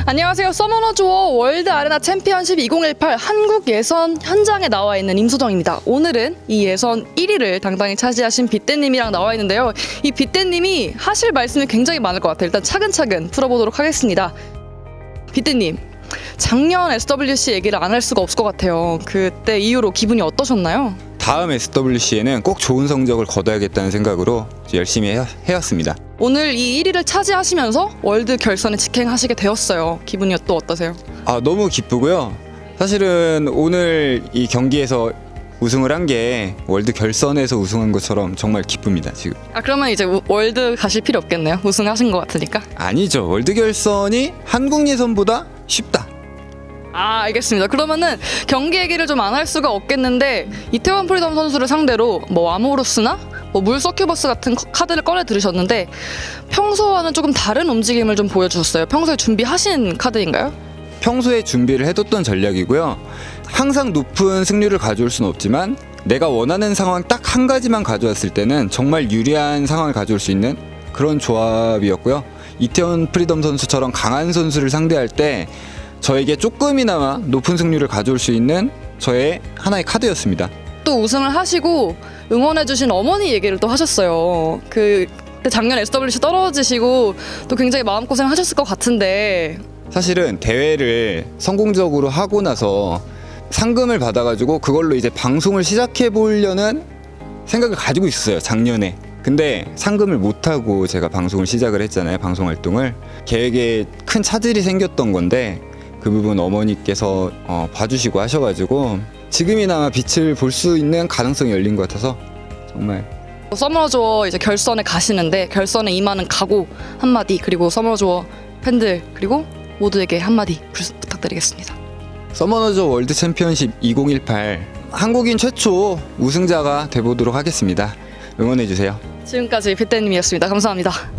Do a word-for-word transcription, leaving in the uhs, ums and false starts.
안녕하세요. 서머너즈워 월드 아레나 챔피언십 이천십팔 한국 예선 현장에 나와 있는 임소정입니다. 오늘은 이 예선 일 위를 당당히 차지하신 빗대님이랑 나와 있는데요. 이 빗대님이 하실 말씀이 굉장히 많을 것 같아요. 일단 차근차근 풀어보도록 하겠습니다. 빗대님, 작년 에스더블유씨 얘기를 안 할 수가 없을 것 같아요. 그때 이후로 기분이 어떠셨나요? 다음 에스더블유씨에는 꼭 좋은 성적을 거둬야겠다는 생각으로 열심히 해, 해왔습니다. 오늘 이 일 위를 차지하시면서 월드 결선에 직행하시게 되었어요. 기분이 또 어떠세요? 아, 너무 기쁘고요. 사실은 오늘 이 경기에서 우승을 한 게 월드 결선에서 우승한 것처럼 정말 기쁩니다, 지금. 아, 그러면 이제 우, 월드 가실 필요 없겠네요. 우승하신 것 같으니까. 아니죠. 월드 결선이 한국 예선보다 쉽다. 아, 알겠습니다. 그러면은 경기 얘기를 좀 안 할 수가 없겠는데 이태원 프리덤 선수를 상대로 뭐 아모루스나 뭐 물 서큐버스 같은 카드를 꺼내 들으셨는데 평소와는 조금 다른 움직임을 좀 보여주셨어요. 평소에 준비하신 카드인가요? 평소에 준비를 해뒀던 전략이고요. 항상 높은 승률을 가져올 수는 없지만 내가 원하는 상황 딱 한 가지만 가져왔을 때는 정말 유리한 상황을 가져올 수 있는 그런 조합이었고요. 이태원 프리덤 선수처럼 강한 선수를 상대할 때 저에게 조금이나마 높은 승률을 가져올 수 있는 저의 하나의 카드였습니다. 또 우승을 하시고 응원해주신 어머니 얘기를 또 하셨어요. 그 작년 에스더블유씨 떨어지시고 또 굉장히 마음고생 하셨을 것 같은데 사실은 대회를 성공적으로 하고 나서 상금을 받아가지고 그걸로 이제 방송을 시작해 보려는 생각을 가지고 있었어요, 작년에. 근데 상금을 못하고 제가 방송을 시작을 했잖아요, 방송 활동을. 계획에 큰 차질이 생겼던 건데 그 부분 어머니께서 어, 봐주시고 하셔가지고 지금이나마 빛을 볼 수 있는 가능성이 열린 것 같아서 정말. 서머너즈워 이제 결선에 가시는데 결선에 임하는 각오 한마디, 그리고 서머너즈워 팬들 그리고 모두에게 한마디 부탁드리겠습니다. 서머너즈워 월드 챔피언십 이천십팔 한국인 최초 우승자가 돼보도록 하겠습니다. 응원해주세요. 지금까지 빗대님이었습니다. 감사합니다.